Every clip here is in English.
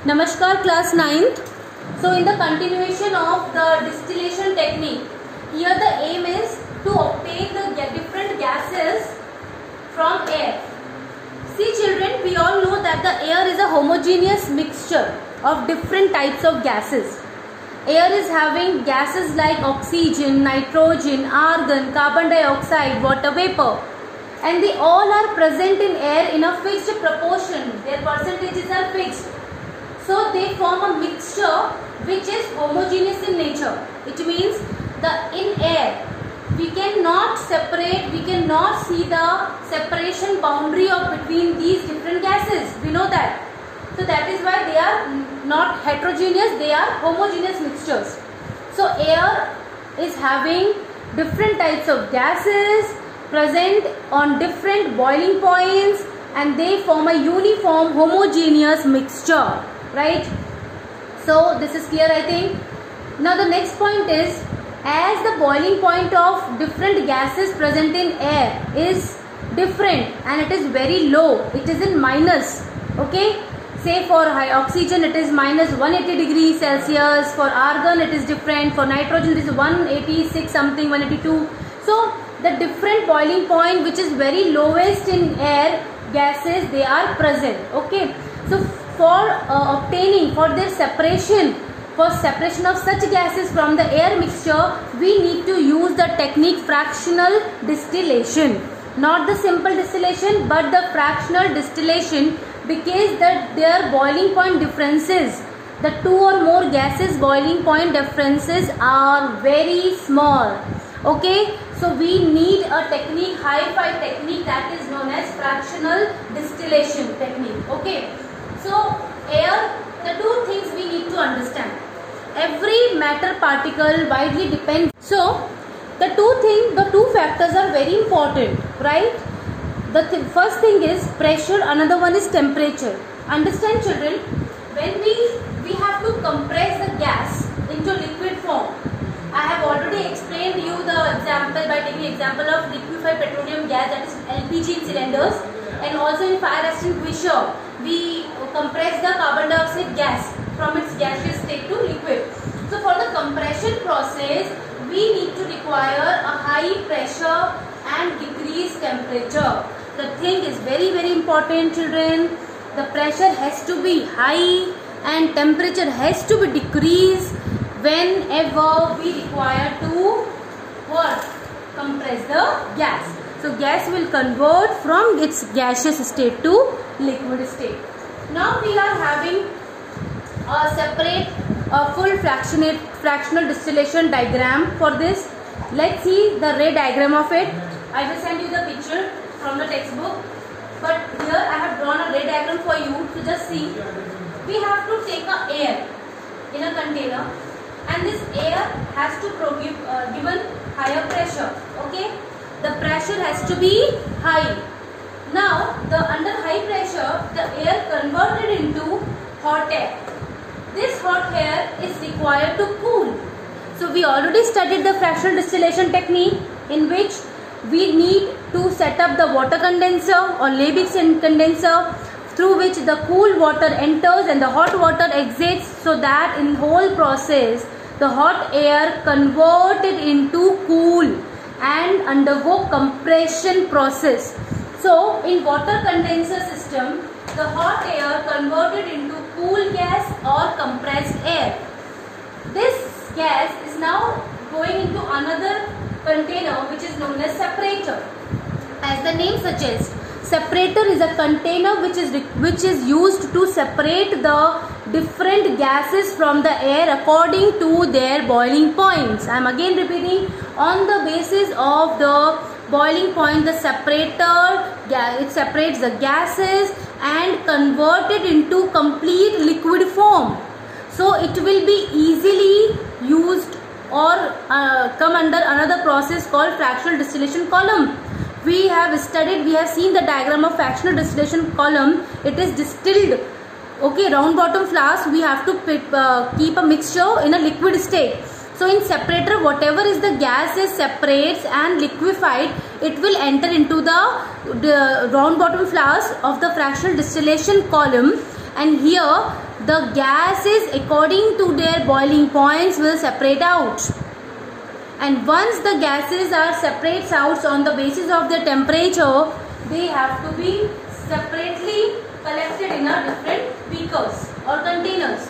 Namaskar class 9th. So in the continuation of the distillation technique, here the aim is to obtain the different gases from air. See children, we all know that the air is a homogeneous mixture of different types of gases. Air is having gases like oxygen, nitrogen, argon, carbon dioxide, water vapor, and they all are present in air in a fixed proportion. Their percentages are fixed. So they form a mixture which is homogeneous in nature. It means in air we cannot separate, we cannot see the separation boundary of between these different gases. We know that. So that is why they are not heterogeneous, they are homogeneous mixtures. So air is having different types of gases present on different boiling points and they form a uniform homogeneous mixture. Right? So this is clear, I think. Now the next point is, as the boiling point of different gases present in air is different and it is very low, it is in minus. Okay, say for high oxygen it is minus 180 degrees Celsius, for argon it is different, for nitrogen it is 186 something, 182. So the different boiling point which is very lowest in air gases, they are present. Okay, so for obtaining, for their separation, for separation of such gases from the air mixture, we need to use the technique fractional distillation. Not the simple distillation but the fractional distillation, because their boiling point differences, the two or more gases boiling point differences are very small. Okay, so we need a technique, high-fi technique, that is known as fractional distillation technique. Okay. So air, the two things we need to understand. Every matter particle widely depends. So the two factors are very important, right? The first thing is pressure, another one is temperature. Understand children, when we have to compress the gas into liquid form. I have already explained you the example by taking example of liquefied petroleum gas, that is LPG in cylinders, and also in fire extinguisher we compress the carbon dioxide gas from its gaseous state to liquid. So for the compression process we need to require a high pressure and decreased temperature. The thing is very important children, the pressure has to be high and temperature has to be decreased whenever we require to compress the gas. So gas will convert from its gaseous state to liquid state. Now we are having a separate full fractional distillation diagram for this. Let's see the ray diagram of it. I will send you the picture from the textbook, but here I have drawn a ray diagram for you to just see. We have to take a air in a container and this air has to given higher pressure. Okay, the pressure has to be high. Now under high pressure the air converted into hot air. This hot air is required to cool. So we already studied the fractional distillation technique, in which we need to set up the water condenser or Liebig's condenser, through which the cool water enters and the hot water exits, so that in whole process the hot air converted into cool and undergo compression process. So in water condenser system, the hot air converted into cool gas or compressed air. This gas is now going into another container which is known as separator. As the name suggests, separator is a container which is used to separate the different gases from the air according to their boiling points. I am again repeating, on the basis of the boiling point, the separator, it separates the gases and convert it into complete liquid form. So it will be easily used or come under another process called fractional distillation column. We have seen the diagram of fractional distillation column. It is distilled. Okay, round bottom flask, we have to keep a mixture in a liquid state. So in separator, whatever is the gas is separates and liquefied, it will enter into the round bottom flask of the fractional distillation column, and here the gases according to their boiling points will separate out. And once the gases are separates out on the basis of their temperature, they have to be separately collected in a different beakers or containers.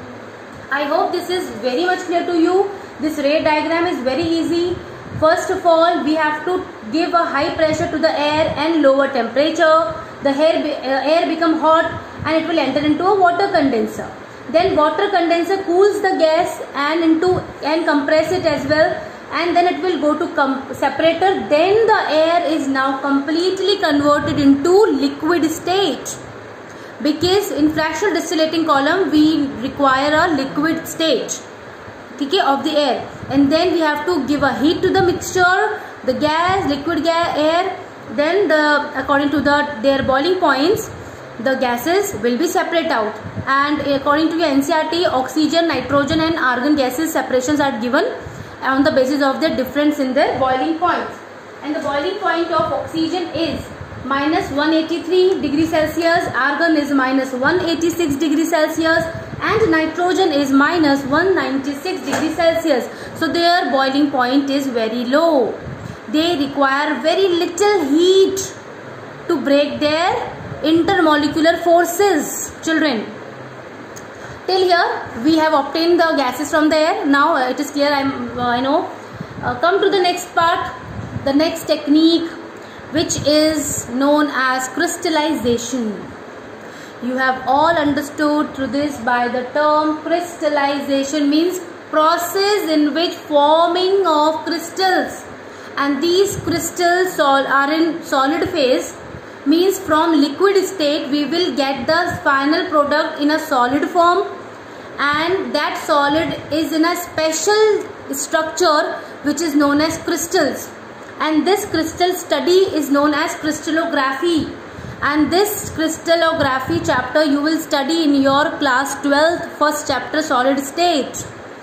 I hope this is very much clear to you. This ray diagram is very easy. First of all, we have to give a high pressure to the air and lower temperature. The air become hot and it will enter into a water condenser. Then water condenser cools the gas and compress it as well, and then it will go to separator. Then the air is now completely converted into liquid state, because in fractional distillating column we require a liquid state, okay, of the air. And then we have to give a heat to the mixture, the gas, liquid gas, air. Then according to their boiling points, the gases will be separate out. And according to your NCERT, oxygen, nitrogen and argon gases separations are given on the basis of the difference in their boiling points. And the boiling point of oxygen is minus 183 degrees Celsius, argon is minus 186 degrees Celsius, and nitrogen is minus 196 degrees Celsius. So their boiling point is very low. They require very little heat to break their intermolecular forces, children. Till here we have obtained the gases from the air. Now it is clear, I know. Come to the next part, the next technique, which is known as crystallization. You have all understood through this by the term crystallization means process in which forming of crystals, and these crystals are in solid phase, means from liquid state we will get the final product in a solid form, and that solid is in a special structure which is known as crystals. And this crystal study is known as crystallography, and this crystallography chapter you will study in your class 12th first chapter, solid state.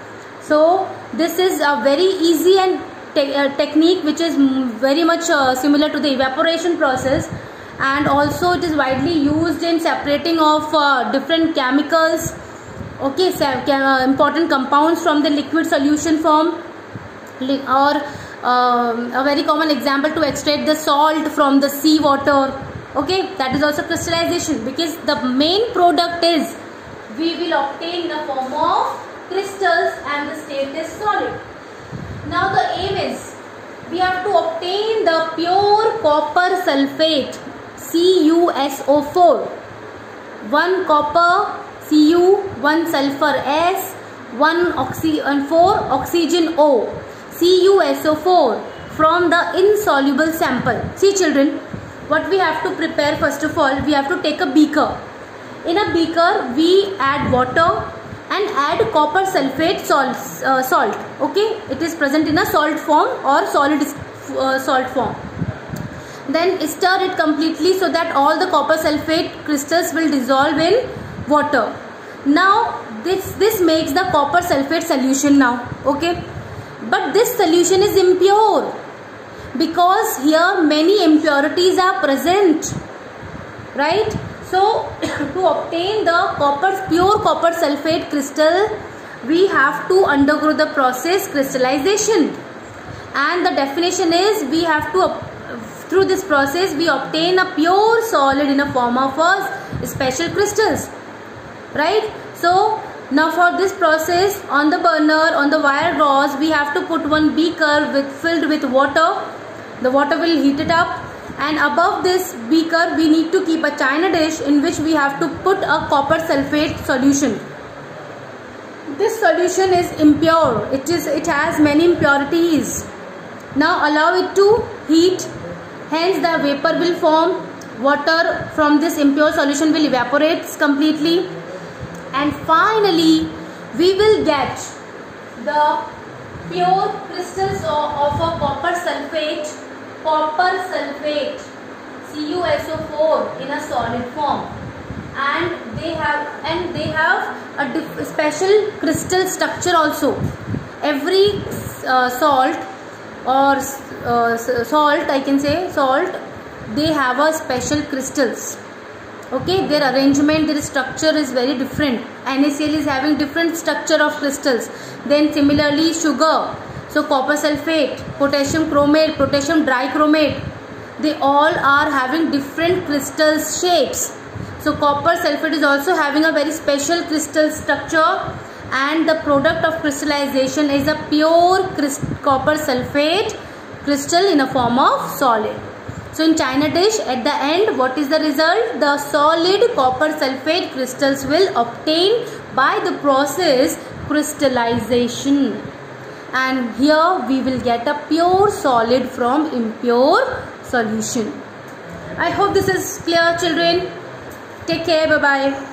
So this is a very easy and technique which is very much similar to the evaporation process, and also it is widely used in separating of different chemicals, okay, important compounds from the liquid solution form, or a very common example, to extract the salt from the sea water, okay, that is also crystallization, because the main product is we will obtain in the form of crystals and the state is solid. Now the aim is we have to obtain the pure copper sulfate, CuSO4, 1 copper Cu, 1 sulfur S, 4 oxygen O, CuSO4 from the insoluble sample. See children, what we have to prepare, first of all we have to take a beaker. In a beaker we add water and add copper sulfate salt, okay, it is present in a salt form or solid salt form. Then stir it completely so that all the copper sulfate crystals will dissolve in water. Now this makes the copper sulfate solution now, okay, but this solution is impure because here many impurities are present, right? So to obtain the pure copper sulfate crystal, we have to undergo the process crystallization, and the definition is we have to, through this process we obtain a pure solid in a form of special crystals, right? So now for this process, on the burner, on the wire rods, we have to put one beaker filled with water. The water will heat it up, and above this beaker we need to keep a china dish in which we have to put a copper sulfate solution. This solution is impure, it has many impurities. Now allow it to heat, hence the vapor will form, water from this impure solution will evaporate completely, and finally we will get the pure crystals of a copper sulfate CuSO4 in a solid form, and they have a special crystal structure also. Every salt or salt, I can say salt, they have a special crystals, Okay, their arrangement, their structure is very different. NaCl is having different structure of crystals. Then similarly sugar, so copper sulfate, potassium chromate, potassium dichromate, they all are having different crystal shapes. So copper sulfate is also having a very special crystal structure, and the product of crystallization is a pure copper sulfate crystal in a form of solid. So in China dish, at the end, what is the result? The solid copper sulfate crystals will obtain by the process crystallization. And here we will get a pure solid from impure solution. I hope this is clear, children. Take care. Bye-bye.